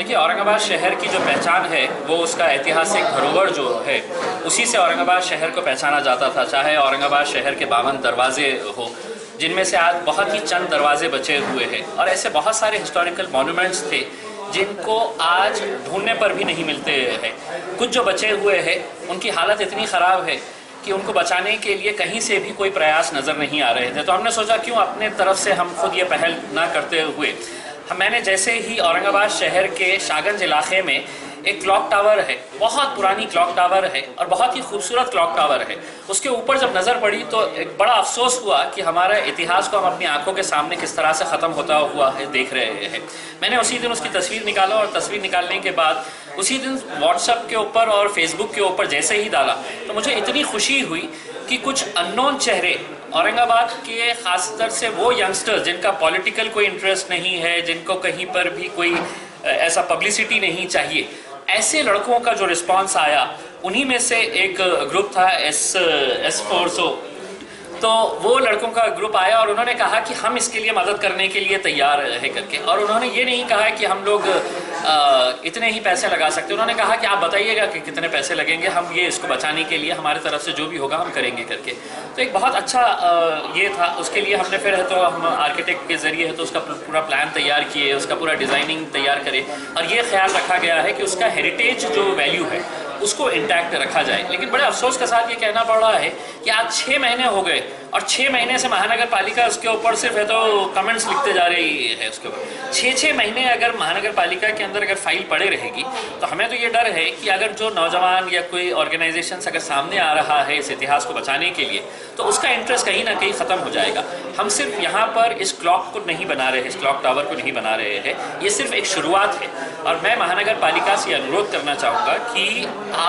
देखिए, औरंगाबाद शहर की जो पहचान है वो उसका ऐतिहासिक धरोहर जो है उसी से औरंगाबाद शहर को पहचाना जाता था। चाहे औरंगाबाद शहर के 52 दरवाजे हो, जिनमें से आज बहुत ही चंद दरवाजे बचे हुए हैं, और ऐसे बहुत सारे हिस्टोरिकल मॉन्यूमेंट्स थे जिनको आज ढूंढने पर भी नहीं मिलते हैं। कुछ जो बचे हुए हैं उनकी हालत इतनी ख़राब है कि उनको बचाने के लिए कहीं से भी कोई प्रयास नज़र नहीं आ रहे थे। तो हमने सोचा क्यों अपने तरफ से हम खुद ये पहल ना करते हुए मैंने जैसे ही औरंगाबाद शहर के शाहगंज इलाके में एक क्लॉक टावर है, बहुत पुरानी क्लॉक टावर है और बहुत ही खूबसूरत क्लॉक टावर है, उसके ऊपर जब नज़र पड़ी तो एक बड़ा अफसोस हुआ कि हमारा इतिहास को हम अपनी आंखों के सामने किस तरह से ख़त्म होता हुआ है देख रहे हैं। मैंने उसी दिन उसकी तस्वीर निकाला और तस्वीर निकालने के बाद उसी दिन व्हाट्सएप के ऊपर और फेसबुक के ऊपर जैसे ही डाला तो मुझे इतनी खुशी हुई कि कुछ अननोन चेहरे औरंगाबाद के ख़ासतर से वो यंगस्टर्स जिनका पॉलिटिकल कोई इंटरेस्ट नहीं है, जिनको कहीं पर भी कोई ऐसा पब्लिसिटी नहीं चाहिए, ऐसे लड़कों का जो रिस्पांस आया, उन्हीं में से एक ग्रुप था S4SO। तो वो लड़कों का ग्रुप आया और उन्होंने कहा कि हम इसके लिए मदद करने के लिए तैयार है करके। और उन्होंने ये नहीं कहा कि हम लोग इतने ही पैसे लगा सकते, उन्होंने कहा कि आप बताइएगा कि कितने पैसे लगेंगे, हम ये इसको बचाने के लिए हमारे तरफ से जो भी होगा हम करेंगे करके। तो एक बहुत अच्छा ये था। उसके लिए हमने फिर है तो हम आर्किटेक्ट के ज़रिए है तो उसका पूरा प्लान तैयार किए, उसका पूरा डिज़ाइनिंग तैयार करे, और ये ख्याल रखा गया है कि उसका हेरिटेज जो वैल्यू है उसको इंटैक्ट रखा जाए। लेकिन बड़े अफसोस के साथ ये कहना पड़ रहा है कि आज 6 महीने हो गए और 6 महीने से महानगर पालिका उसके ऊपर सिर्फ है तो कमेंट्स लिखते जा रही है उसके ऊपर। 6 महीने अगर महानगर पालिका के अंदर अगर फाइल पड़े रहेगी तो हमें तो ये डर है कि अगर जो नौजवान या कोई ऑर्गेनाइजेशन अगर सामने आ रहा है इस इतिहास को बचाने के लिए तो उसका इंटरेस्ट कहीं ना कहीं ख़त्म हो जाएगा। हम सिर्फ यहाँ पर इस क्लॉक को नहीं बना रहे, इस क्लॉक टावर को नहीं बना रहे हैं, ये सिर्फ एक शुरुआत है। और मैं महानगर पालिका से अनुरोध करना चाहूँगा कि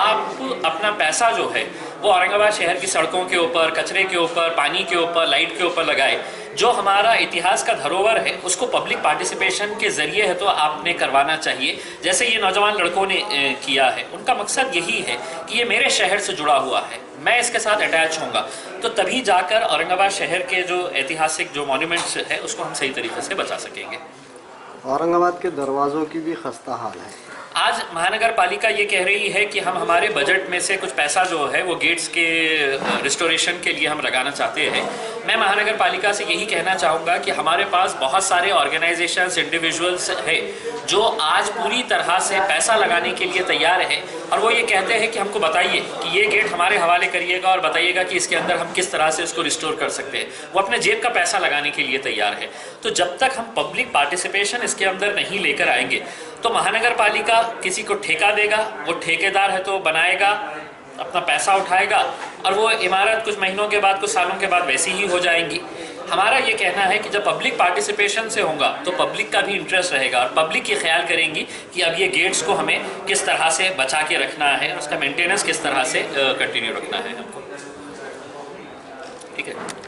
आप अपना पैसा जो है वो औरंगाबाद शहर की सड़कों के ऊपर, कचरे के ऊपर, पानी के ऊपर, लाइट के ऊपर लगाए। जो हमारा इतिहास का धरोहर है उसको पब्लिक पार्टिसिपेशन के ज़रिए है तो आपने करवाना चाहिए, जैसे ये नौजवान लड़कों ने किया है। उनका मकसद यही है कि ये मेरे शहर से जुड़ा हुआ है, मैं इसके साथ अटैच होऊंगा, तो तभी जाकर औरंगाबाद शहर के जो ऐतिहासिक जो मॉन्यूमेंट्स है उसको हम सही तरीके से बचा सकेंगे। औरंगाबाद के दरवाज़ों की भी खस्ता हाल है। आज महानगर पालिका ये कह रही है कि हम हमारे बजट में से कुछ पैसा जो है वो गेट्स के रिस्टोरेशन के लिए हम लगाना चाहते हैं। मैं महानगर पालिका से यही कहना चाहूँगा कि हमारे पास बहुत सारे ऑर्गेनाइजेशंस, इंडिविजुअल्स है जो आज पूरी तरह से पैसा लगाने के लिए तैयार है, और वो ये कहते हैं कि हमको बताइए कि ये गेट हमारे हवाले करिएगा और बताइएगा कि इसके अंदर हम किस तरह से इसको रिस्टोर कर सकते हैं। वो अपने जेब का पैसा लगाने के लिए तैयार है। तो जब तक हम पब्लिक पार्टिसिपेशन इसके अंदर नहीं लेकर आएंगे तो महानगर पालिका किसी को ठेका देगा, वो ठेकेदार है तो बनाएगा, अपना पैसा उठाएगा और वो इमारत कुछ महीनों के बाद, कुछ सालों के बाद वैसी ही हो जाएंगी। हमारा ये कहना है कि जब पब्लिक पार्टिसिपेशन से होगा तो पब्लिक का भी इंटरेस्ट रहेगा और पब्लिक ये ख्याल करेंगी कि अब ये गेट्स को हमें किस तरह से बचा के रखना है, उसका मेंटेनेंस किस तरह से कंटिन्यू रखना है हमको। ठीक है।